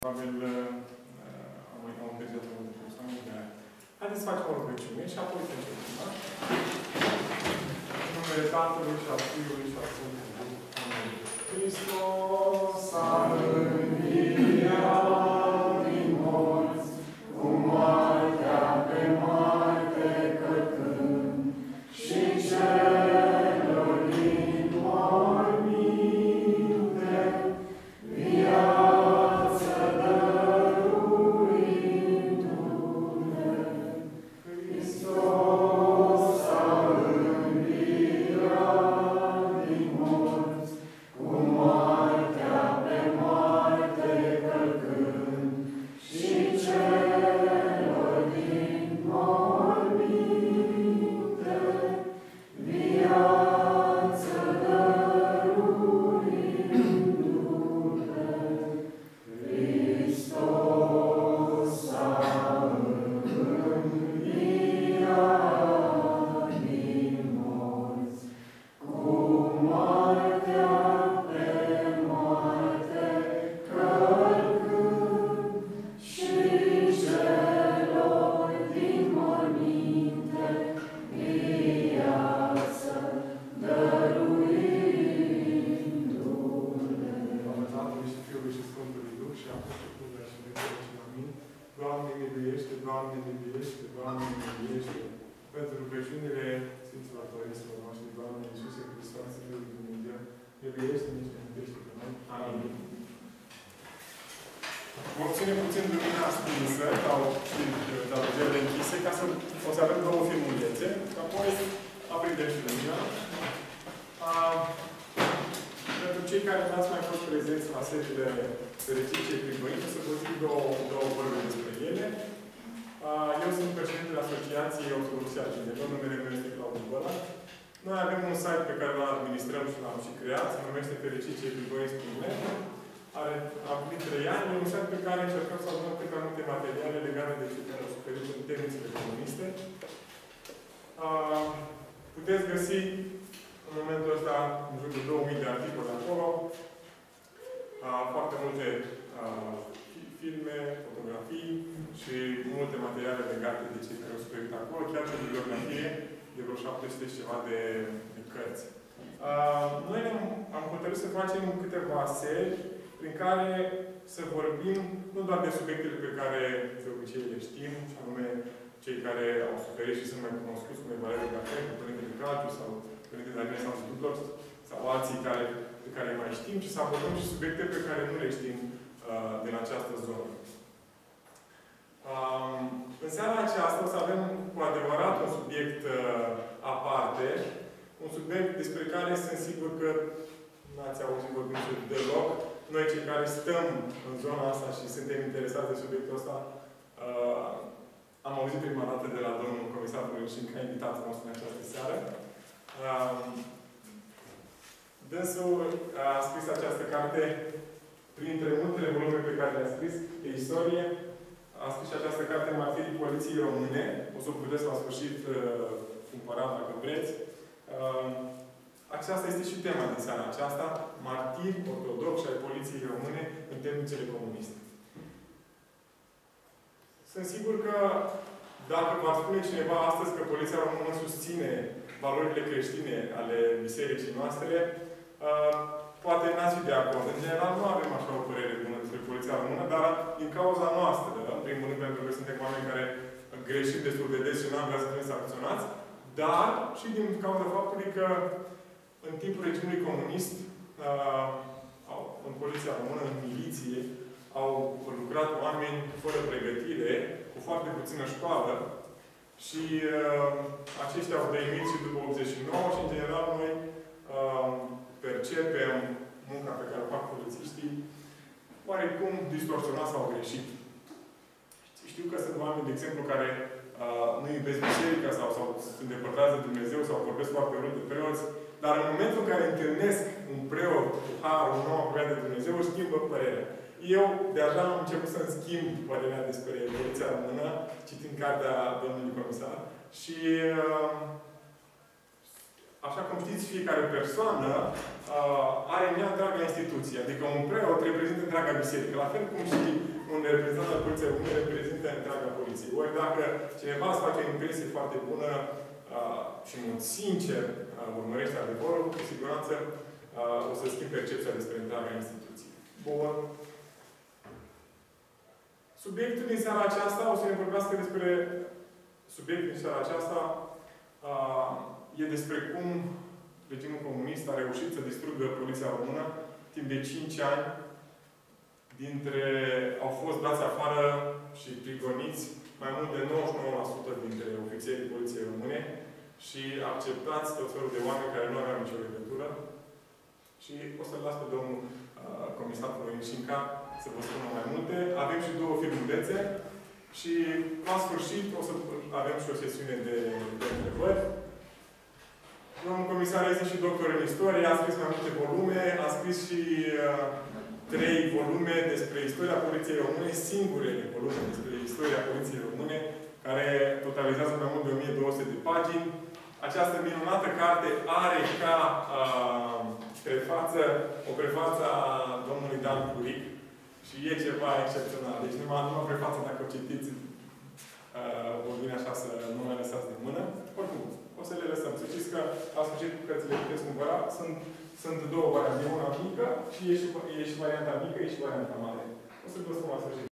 Probabil am întârziat o multe persoane de aia. Haideți să facem o rugăciune și apoi să începem, da? În numele Tatălui și al Fiului și al Sfântului Duh. Amin. Hristos a înviat din morți, cu moartea pe moarte călcând, și celor din morminte viață dăruindu-ne. Hristos a înviat din morți, cu moartea pe moarte călcând, și celor din morminte viață dăruindu-ne. Hristos a înviat din morți, cu moartea pe moarte călcând, și celor din morminte viață dăruindu-ne. Doamne Tatălui și Fiului și Sfântului Duh și acum și pururea și de veci. Amin. Doamne miluiește, Doamne miluiește, Doamne miluiește. Pentru rugăciunile Sfinților Părinților noștri, Doamne Iisuse Hristos, Fiul lui Dumnezeu, miluiește-ne și ne mântuiește pe noi. Amin. Vom ține puțin lumina stinsă sau talogele închise, ca să o să avem două filmulețe, apoi aprindem și lumina. Pentru cei care nu ați mai fost prezenți la setele fericice privăite, să vă zic două vorbe despre ele. Eu sunt președintele Asociației Ortodoxia Cinelor, numele meu este Claudiu Băla. Noi avem un site pe care îl administrăm și l-am și creat, se numește fericiceprivăi.net. Am primit 3 ani, e un site pe care încercăm să adunăm cât mai multe materiale legate de ce care au suferit în temnițele comuniste. Puteți găsi în momentul ăsta în jur de 2000 de articole acolo, foarte multe filme, fotografii și multe materiale legate de cei care au suferit acolo, chiar și o bibliografie de vreo 700 și ceva de cărți. Noi am hotărât să facem câteva serii prin care să vorbim nu doar de subiectele pe care de obicei le știm, și anume cei care au suferit și sunt mai cunoscuți, cum e Valeriu Cafea, cu Părintele Calciu sau Părintele Adrian sau Tudor, sau alții pe care îi mai știm, și să abordăm și subiecte pe care nu le știm din această zonă. În seara aceasta o să avem cu adevărat un subiect aparte, un subiect despre care sunt sigur că n-ați auzit vorbind deloc. Noi, cei care stăm în zona asta și suntem interesați de subiectul ăsta, am auzit prima dată de la domnul comisar Părâșin, ca invitatul nostru în această seară. Dânsul a scris această carte, printre multele volume pe care le-a scris, de istorie. A scris și această carte, Martirii Poliției Române. O să o puteți la sfârșit cumpăra, dacă vreți. Aceasta este și tema din seara aceasta, martiri ortodoxi ai Poliției Române în temnițele comuniste. Sunt sigur că dacă v-ar spune cineva astăzi că Poliția Română susține valorile creștine ale bisericii noastre, poate n-ați fi de acord. În general, nu avem așa o părere bună despre Poliția Română, dar din cauza noastră, în primul rând pentru că suntem oameni care greșim destul de des și nu am vrea să fim sancționați, dar și din cauza faptului că în timpul regimului comunist, în Poliția Română, în miliție, au lucrat oameni fără pregătire, cu foarte puțină școală, și aceștia au dăimit și după 89 și, în general, noi percepem munca pe care o fac polițiștii oarecum distorsionat sau greșit. Știu că sunt oameni, de exemplu, care nu iubesc biserica sau se îndepărtează de Dumnezeu sau vorbesc foarte urât de preoți, dar în momentul în care întâlnesc un preot cu har, un om apropiat de Dumnezeu, își schimbă părerea. Eu deja am început să-mi schimb părerea despre Poliția Română, citind cartea domnului comisar. Și așa cum știți, fiecare persoană are în ea întreaga instituție. Adică un preot reprezintă întreaga biserică. La fel cum și reprezentant al Poliției Române reprezintă întreaga poliție. Ori dacă cineva îți face o impresie foarte bună și în mod sincer urmărește adevărul, cu siguranță o să schimbi percepția despre întreaga instituție. Bun. Subiectul din seara aceasta, o să ne vorbească despre subiectul din seara aceasta, e despre cum regimul comunist a reușit să distrugă poliția română timp de 5 ani. Au fost dați afară și prigoniți mai mult de 99% dintre ofițerii poliției române și acceptați tot felul de oameni care nu aveau nicio legătură. Și o să-l las pe domnul comisar Florinșinca să vă spună mai multe. Avem și 2 filmulețe și la sfârșit o să avem și o sesiune de întrebări. Domnul comisar este și doctor în istorie, a scris mai multe volume, a scris și 3 volume despre istoria Poliției Române, singurele volume despre istoria Poliției Române, care totalizează mai mult de 1200 de pagini. Această minunată carte are ca o prefață a domnului Dan Curic și e ceva excepțional. Deci numai prefață, dacă o citiți, vă vine așa să nu mai lăsați de mână. Oricum, o să le lăsăm. Să știți că la sfârșit cărțile puteți cumpăra. Sunt 2 variante. Una mică și e și varianta mică, e și varianta mare. O să vă spun la sfârșit.